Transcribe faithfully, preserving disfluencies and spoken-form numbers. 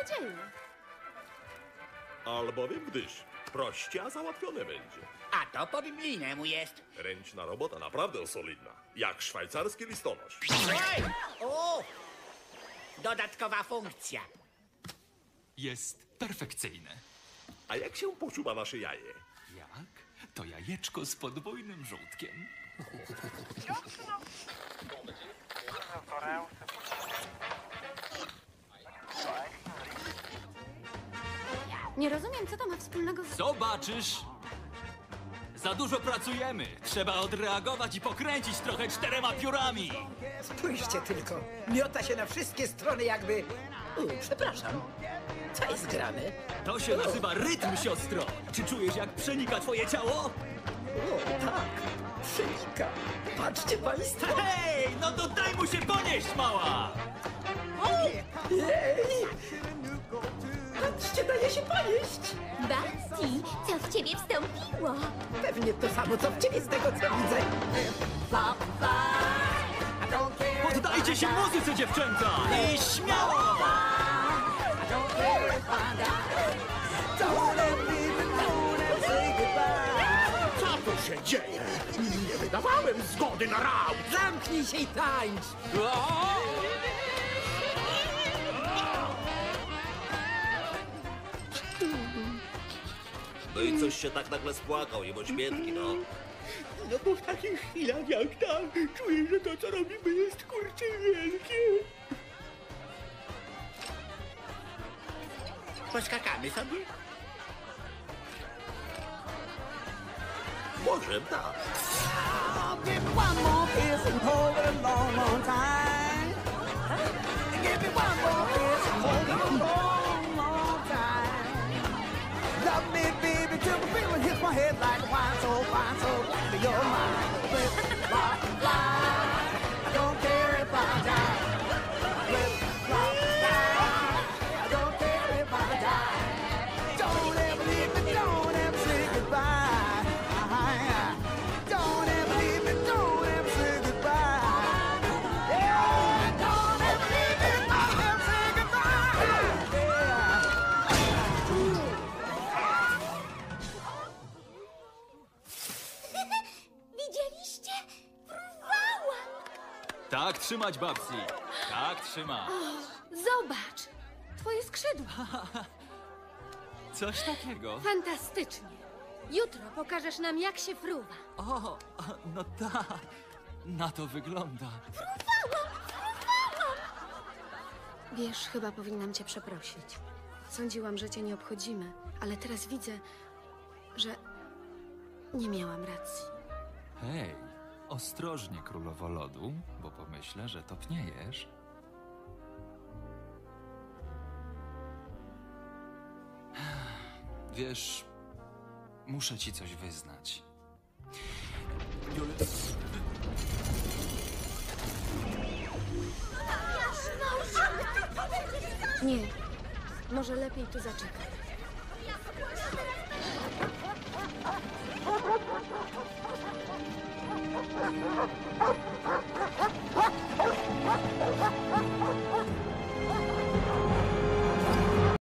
się dzieje? Albowiem gdyż proście, a załatwione będzie. A to po biblijnemu jest. Ręczna robota naprawdę solidna. Jak szwajcarski listonosz. Oj! O! Dodatkowa funkcja. Jest perfekcyjne. A jak się poczuwa nasze jaje? Jak? To jajeczko z podwójnym żółtkiem. Nie rozumiem, co to ma wspólnego z... Zobaczysz! Za dużo pracujemy. Trzeba odreagować i pokręcić trochę czterema piórami. Spójrzcie tylko. Miota się na wszystkie strony jakby... U, przepraszam. Co jest grane? To się nazywa rytm, siostro. Czy czujesz, jak przenika twoje ciało? O, tak. Przenika. Patrzcie państwo. Hej, no to daj mu się ponieść, mała! Jej! Patrzcie, daje się pojeść. Basti, co w ciebie wstąpiło? Pewnie to samo, co w ciebie z tego, co widzę. Poddajcie się muzyce, dziewczęta! I śmiało! Co tu się dzieje? Nie wydawałem zgody na raut! Zamknij się i tańcz. No i coś się tak nagle spłakał, jemu śmietki, no. No bo w takich chwilach jak ta, czuję, że to, co robimy, jest kurczę wielkie. Poskakamy sobie? Może tak. Give me one more kiss and hold it a long, long time. Give me one more kiss and hold it a long, long time. Love me, baby, till the feeling hits my head like wine, so fine, so whatever you're mine. Flip, flop, fly. I don't care if I die. Flip, flop, fly. I don't care if I die. Don't ever leave me, don't ever say goodbye. Don't ever leave me, don't ever say goodbye. Yeah, don't ever leave me, don't ever say goodbye. Widzieliście? Fruwałam! Tak trzymać, babci. Tak trzymać. Zobacz! Twoje skrzydła. Coś takiego. Fantastycznie. Jutro pokażesz nam, jak się fruwa. O, no tak. Na to wygląda. Wiesz, chyba powinnam cię przeprosić. Sądziłam, że cię nie obchodzimy, ale teraz widzę, że nie miałam racji. Hej, ostrożnie, królowo lodu, bo pomyślę, że topniejesz. Wiesz, muszę ci coś wyznać. Nie, może lepiej tu zaczekaj. Yeah.